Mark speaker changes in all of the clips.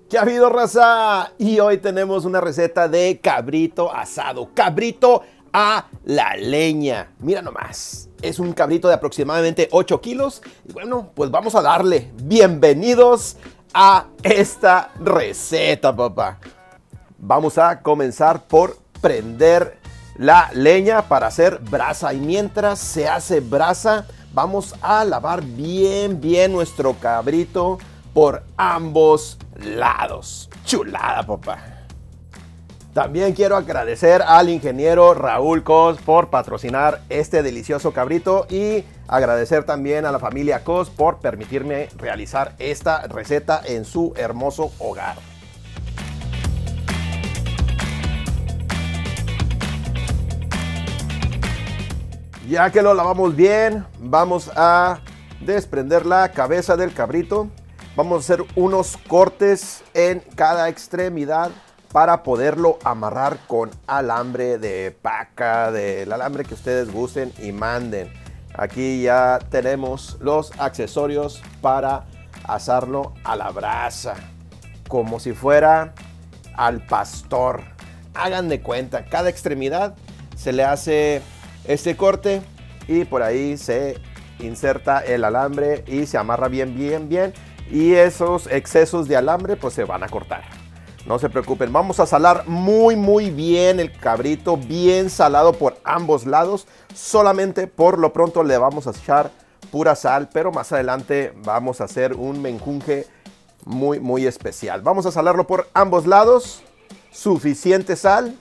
Speaker 1: ¿Qué ha habido, raza? Y hoy tenemos una receta de cabrito asado, cabrito a la leña. Mira nomás, es un cabrito de aproximadamente 8 kilos. Y bueno, pues vamos a darle. Bienvenidos a esta receta, papá. Vamos a comenzar por prender la leña para hacer brasa. Y mientras se hace brasa, vamos a lavar bien nuestro cabrito por ambos lados. Chulada, papá. También quiero agradecer al ingeniero Raúl Cos por patrocinar este delicioso cabrito y agradecer también a la familia Cos por permitirme realizar esta receta en su hermoso hogar. Ya que lo lavamos bien, vamos a desprender la cabeza del cabrito. Vamos a hacer unos cortes en cada extremidad para poderlo amarrar con alambre de paca, del alambre que ustedes gusten y manden. Aquí ya tenemos los accesorios para asarlo a la brasa, como si fuera al pastor. Hagan de cuenta, cada extremidad se le hace este corte y por ahí se inserta el alambre y se amarra bien. Y esos excesos de alambre pues se van a cortar. No se preocupen, vamos a salar muy bien el cabrito, bien salado por ambos lados. Solamente por lo pronto le vamos a echar pura sal, pero más adelante vamos a hacer un menjunje muy especial. Vamos a salarlo por ambos lados, suficiente sal.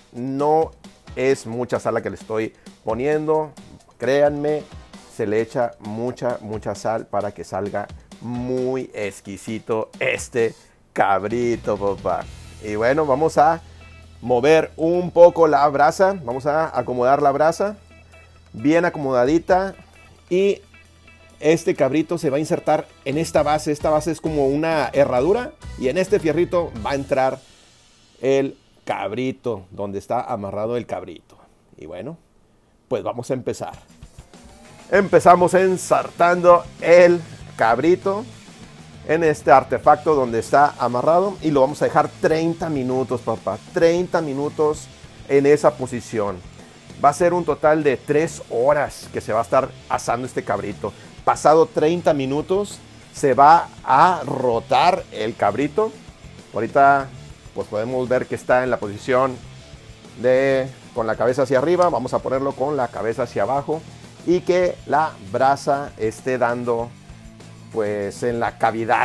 Speaker 1: No es mucha sal la que le estoy poniendo, créanme, se le echa mucha sal para que salga muy exquisito este cabrito, papá. Y bueno, vamos a mover un poco la brasa. Vamos a acomodar la brasa bien acomodadita. Y este cabrito se va a insertar en esta base. Esta base es como una herradura. Y en este fierrito va a entrar el cabrito, donde está amarrado el cabrito. Y bueno, pues vamos a empezar. Empezamos ensartando el cabrito en este artefacto donde está amarrado y lo vamos a dejar 30 minutos, papá. 30 minutos en esa posición. Va a ser un total de 3 horas que se va a estar asando este cabrito. Pasado 30 minutos se va a rotar el cabrito. Ahorita pues podemos ver que está en la posición de con la cabeza hacia arriba. Vamos a ponerlo con la cabeza hacia abajo y que la brasa esté dando pues en la cavidad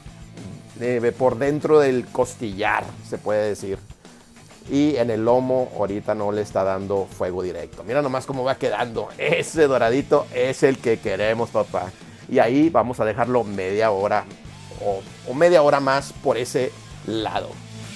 Speaker 1: por dentro del costillar, se puede decir. Y en el lomo ahorita no le está dando fuego directo. Mira nomás cómo va quedando. Ese doradito es el que queremos, papá. Y ahí vamos a dejarlo media hora o media hora más por ese lado.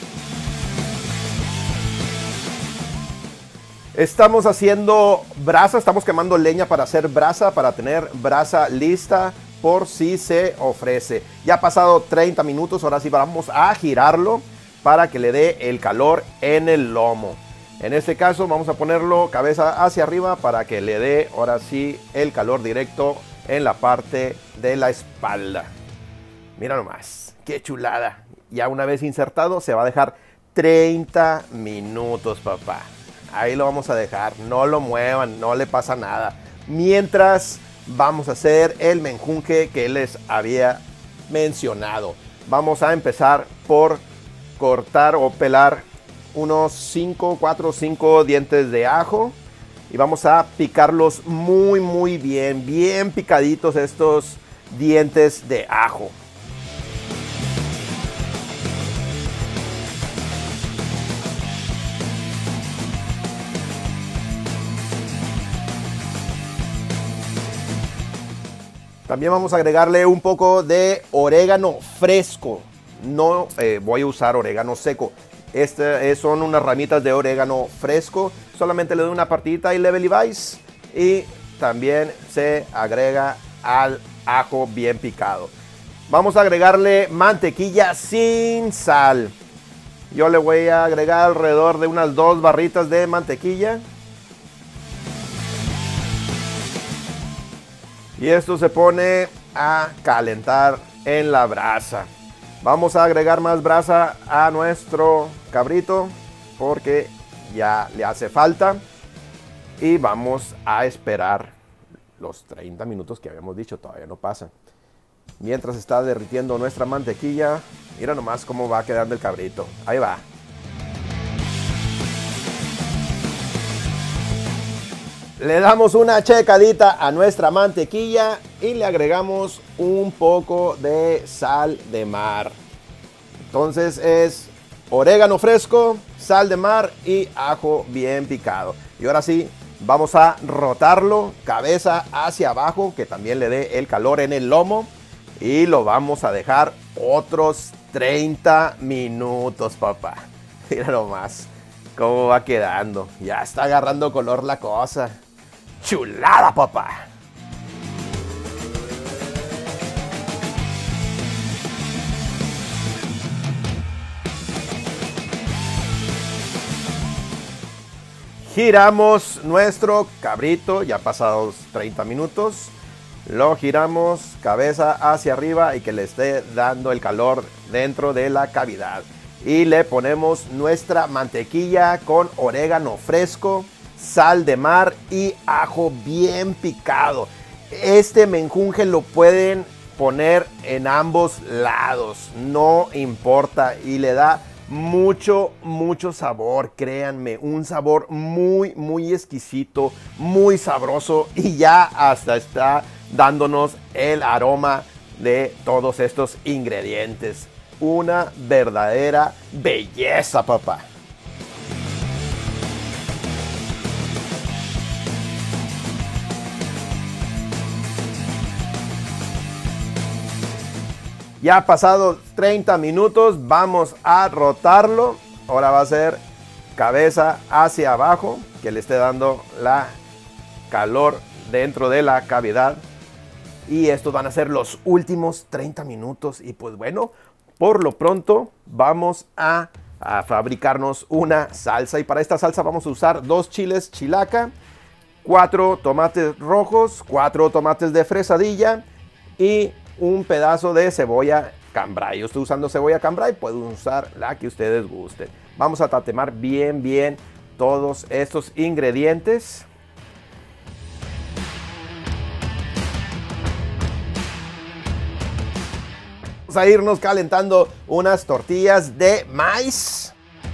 Speaker 1: Estamos haciendo brasa, estamos quemando leña para hacer brasa, para tener brasa lista por si se ofrece. Ya ha pasado 30 minutos, ahora sí vamos a girarlo para que le dé el calor en el lomo. En este caso vamos a ponerlo cabeza hacia arriba para que le dé ahora sí el calor directo en la parte de la espalda. Mira nomás, qué chulada. Ya una vez insertado se va a dejar 30 minutos, papá. Ahí lo vamos a dejar, no lo muevan, no le pasa nada. Mientras vamos a hacer el menjunje que les había mencionado. Vamos a empezar por cortar o pelar unos 4 o 5 dientes de ajo. Y vamos a picarlos muy bien picaditos estos dientes de ajo. También vamos a agregarle un poco de orégano fresco. No voy a usar orégano seco. Son unas ramitas de orégano fresco. Solamente le doy una partidita y le leviváis. Y también se agrega al ajo bien picado. Vamos a agregarle mantequilla sin sal. Yo le voy a agregar alrededor de unas 2 barritas de mantequilla. Y esto se pone a calentar en la brasa. Vamos a agregar más brasa a nuestro cabrito porque ya le hace falta. Y vamos a esperar los 30 minutos que habíamos dicho, todavía no pasan. Mientras está derritiendo nuestra mantequilla, mira nomás cómo va quedando el cabrito. Ahí va. Le damos una checadita a nuestra mantequilla y le agregamos un poco de sal de mar. Entonces es orégano fresco, sal de mar y ajo bien picado. Y ahora sí, vamos a rotarlo cabeza hacia abajo, que también le dé el calor en el lomo. Y lo vamos a dejar otros 30 minutos, papá. Mira nomás cómo va quedando. Ya está agarrando color la cosa. ¡Chulada, papá! Giramos nuestro cabrito, ya pasados 30 minutos. Lo giramos cabeza hacia arriba y que le esté dando el calor dentro de la cavidad. Y le ponemos nuestra mantequilla con orégano fresco, sal de mar y ajo bien picado. Este menjunje lo pueden poner en ambos lados, no importa, y le da mucho sabor, créanme, un sabor muy exquisito, muy sabroso, y ya hasta está dándonos el aroma de todos estos ingredientes. Una verdadera belleza, papá. Ya pasados 30 minutos, vamos a rotarlo. Ahora va a ser cabeza hacia abajo, que le esté dando la calor dentro de la cavidad. Y estos van a ser los últimos 30 minutos. Y pues bueno, por lo pronto vamos a fabricarnos una salsa. Y para esta salsa vamos a usar 2 chiles chilaca, 4 tomates rojos, 4 tomates de fresadilla y un pedazo de cebolla cambray. Yo estoy usando cebolla cambray, pueden usar la que ustedes gusten. Vamos a tatemar bien todos estos ingredientes. Vamos a irnos calentando unas tortillas de maíz.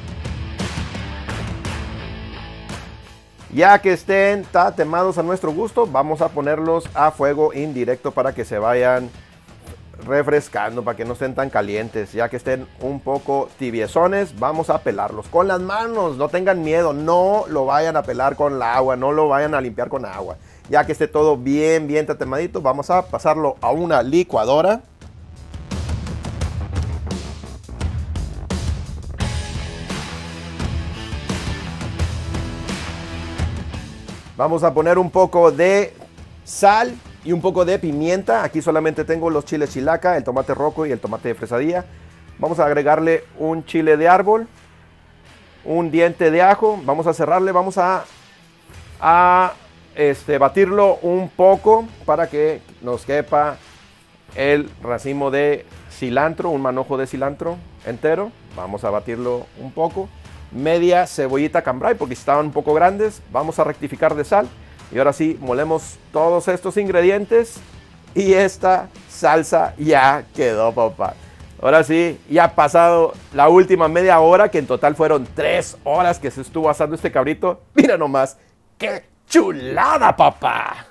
Speaker 1: Ya que estén tatemados a nuestro gusto, vamos a ponerlos a fuego indirecto para que se vayan refrescando, para que no estén tan calientes. Ya que estén un poco tibiezones, vamos a pelarlos con las manos. No tengan miedo, no lo vayan a pelar con el agua, no lo vayan a limpiar con agua. Ya que esté todo bien tatemadito, vamos a pasarlo a una licuadora. Vamos a poner un poco de sal y un poco de pimienta. Aquí solamente tengo los chiles chilaca, el tomate rojo y el tomate de fresadilla. Vamos a agregarle un chile de árbol, un diente de ajo. Vamos a cerrarle, vamos a batirlo un poco para que nos quepa el racimo de cilantro, un manojo de cilantro entero. Vamos a batirlo un poco. Media cebollita cambray porque estaban un poco grandes. Vamos a rectificar de sal. Y ahora sí, molemos todos estos ingredientes. Y esta salsa ya quedó, papá. Ahora sí, ya ha pasado la última media hora, que en total fueron 3 horas que se estuvo asando este cabrito. Mira nomás, ¡qué chulada, papá!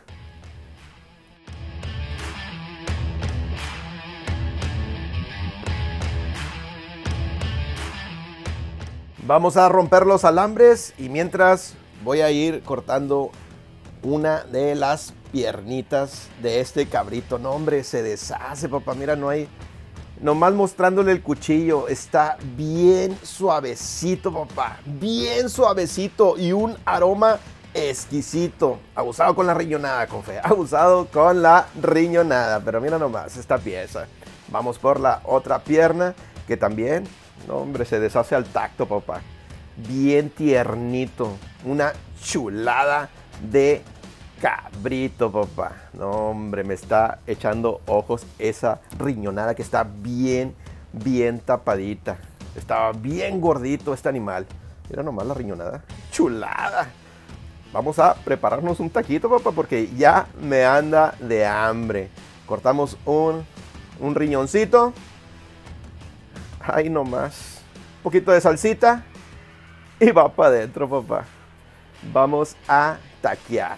Speaker 1: Vamos a romper los alambres y mientras voy a ir cortando una de las piernitas de este cabrito. No, hombre, se deshace, papá. Mira, no hay... Nomás mostrándole el cuchillo. Está bien suavecito, papá. Bien suavecito y un aroma exquisito. Abusado con la riñonada, confe. Abusado con la riñonada. Pero mira nomás esta pieza. Vamos por la otra pierna que también... No, hombre, se deshace al tacto, papá. Bien tiernito. Una chulada de cabrito, papá. No, hombre, me está echando ojos esa riñonada que está bien bien tapadita. Estaba bien gordito este animal. Mira nomás la riñonada. ¡Chulada! Vamos a prepararnos un taquito, papá, porque ya me anda de hambre. Cortamos un riñoncito. Ahí nomás. Un poquito de salsita. Y va para adentro, papá. Vamos a taquear.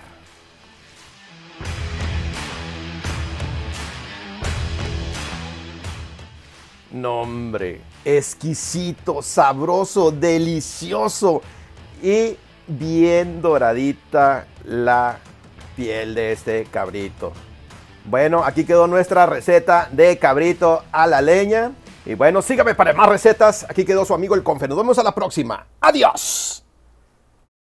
Speaker 1: No, hombre. Exquisito, sabroso, delicioso. Y bien doradita la piel de este cabrito. Bueno, aquí quedó nuestra receta de cabrito a la leña. Y bueno, sígame para más recetas. Aquí quedó su amigo el Confe. Nos vemos a la próxima. ¡Adiós!